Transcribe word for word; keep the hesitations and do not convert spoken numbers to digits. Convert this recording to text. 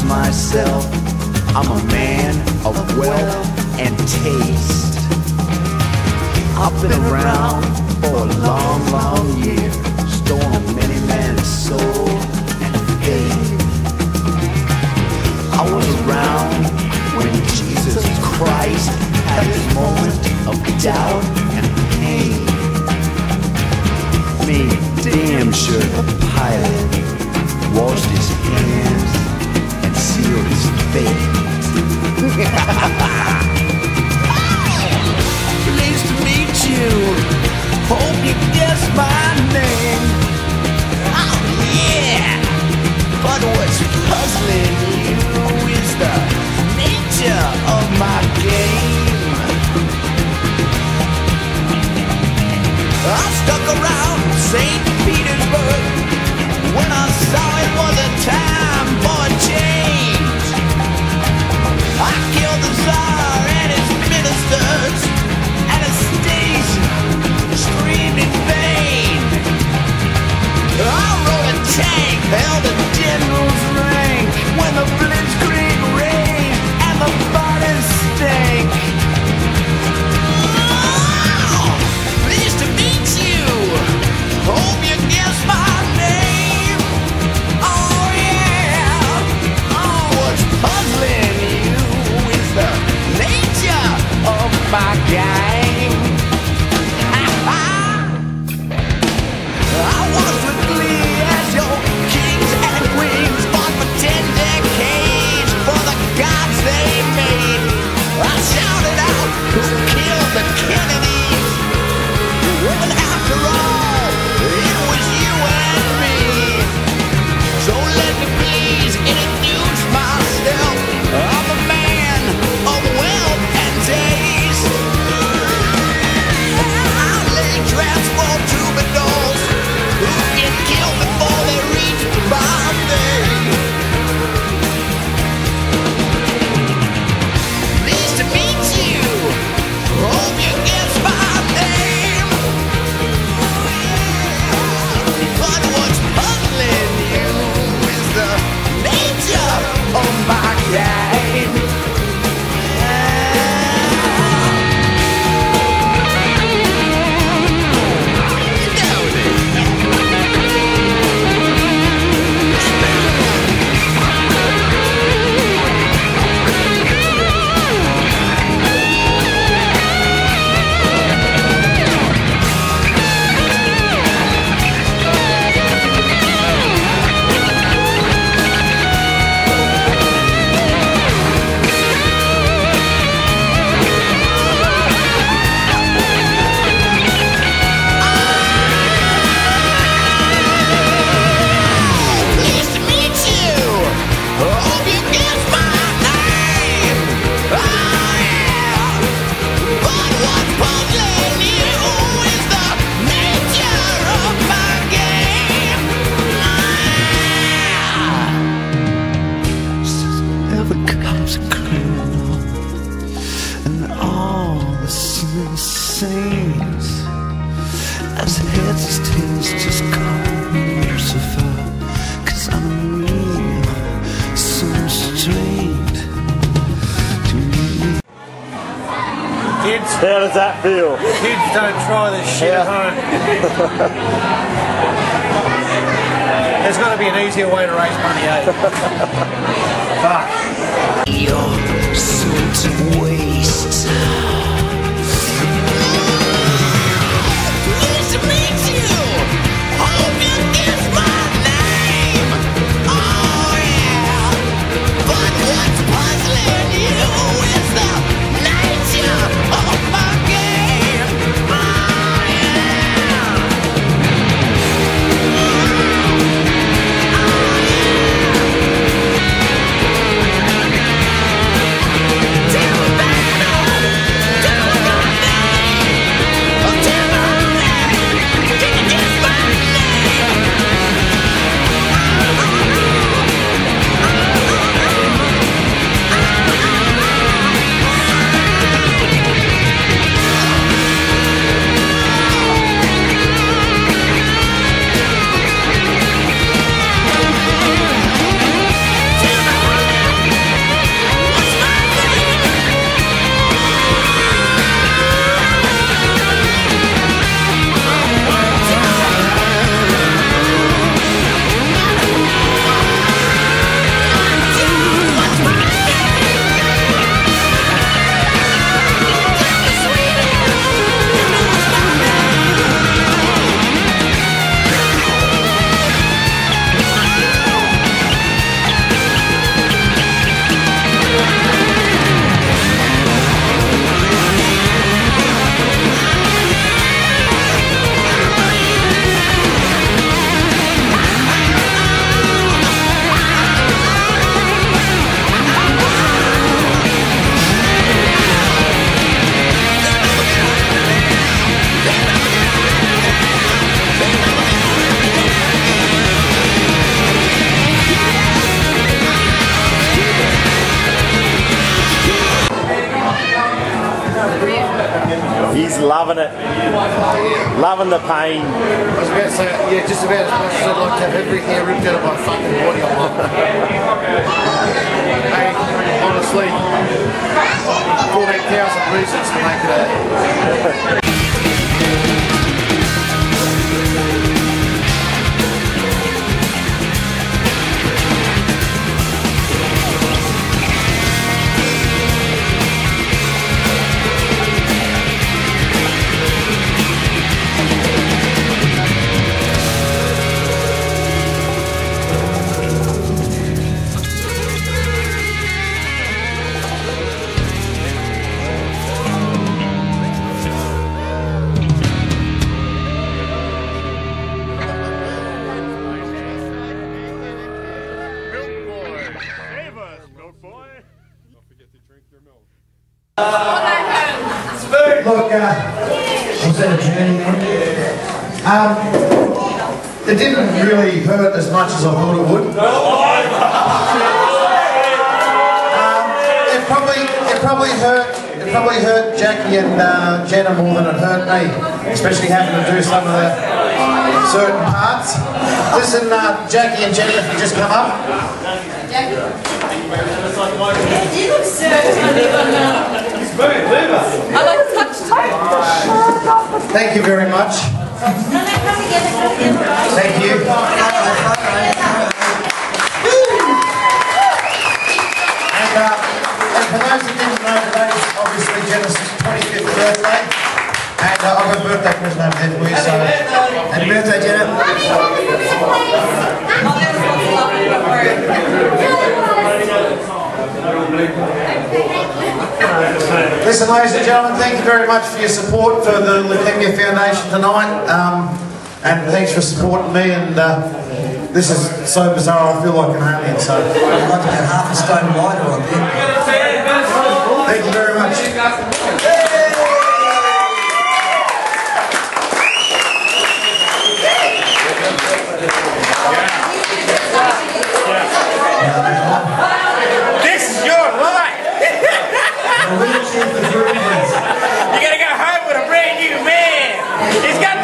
myself, I'm a man of wealth and taste. I've been around for a long, long year, stolen many men's soul and faith. I was around when Jesus Christ had his moment of doubt and pain. Made damn sure the pilot washed his hands and sealed his fate. Pleased to meet you. Hope you guess my name. Oh yeah. But what's puzzling you is the nature of my game. I stuck around Saint Petersburg when I saw it was a time for a change. I killed the Tsar and his ministers at a station, screamed in vain. I rode a tank, held a general's rank when the blitzkrieg raged and the bodies stank. Oh, pleased to meet you. Hope you guess my name. Oh yeah. Oh, what's puzzling you is the nature of my game. I was with glee as your kings and queens fought for ten decades for the gods they made. I shouted out, who killed the Kennedys? Well, after all, it was you and me. So let me please introduce myself. I'm a man of wealth and taste. I lay traps for troubadours who get killed before they reach Bombay. Pleased to meet you. Hope you guess my name. But what's puzzling you is the nature of my game. Pleased to meet you. Hope you guess my name. Oh yeah. But what's puzzling you is the nature of my game. Ever comes a criminal and all the scenes as heads as tails just call me Lucifer, 'cause I'm mean, so strange to me. Kids, how does that feel? Kids, don't try this shit Yeah. at home. There's got to be an easier way to raise money, eh? Fuck. You're salt and waste. Pleased to meet you. Hope you guess my name. Oh yeah. But what's puzzling you is the nature of my game. Oh yeah. Tell me about it. loving it. Loving the pain. I was about to say, yeah, just about as much as I'd like to have every hair ripped out of my fucking body. I love it. Hey, honestly, fourteen thousand reasons to make it a... Look, uh, I was at a journey. Um, it didn't really hurt as much as I thought it would. Um, it probably, it probably hurt. It probably hurt Jackie and uh, Jenna more than it hurt me, especially having to do some of the certain parts. Listen, uh, Jackie and Jenna, if you just come up. You look so I like touch too. Thank you very much. Thank you. And, uh, and for those who didn't know, today is obviously Jenna's twenty-fifth birthday. And uh, I've got a birthday present over there for you, so happy birthday, Jenna. Listen, ladies and gentlemen, thank you very much for your support for the Leukemia Foundation tonight, um, and thanks for supporting me. And uh, this is so bizarre, I feel like an alien. So I'd like about half a stone wider up here. Thank you very much. This is your life. You gotta go home with a brand new man. He's got